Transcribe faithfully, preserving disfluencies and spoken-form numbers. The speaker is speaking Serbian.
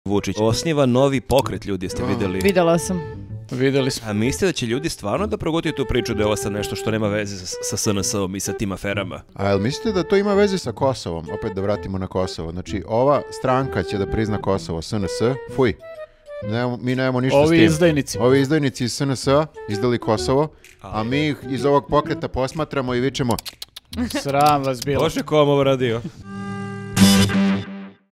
Vučić osniva novi pokret, ljudi, jeste videli? Videla sam. Videli smo. A mislite da će ljudi stvarno da progutaju tu priču da je ovo sad nešto što nema veze sa, sa S N S-om i sa tim aferama? A jel mislite da to ima veze sa Kosovom? Opet da vratimo na Kosovo. Znači, ova stranka će da prizna Kosovo, S N S, fuj. Nemamo, mi nemamo ništa Ovi s tim. izdajnici. Ovi izdajnici iz S N S-a izdali Kosovo, a mi ih iz ovog pokreta posmatramo i vičemo... Sram vas bilo. Bože, ko vam ovo radio?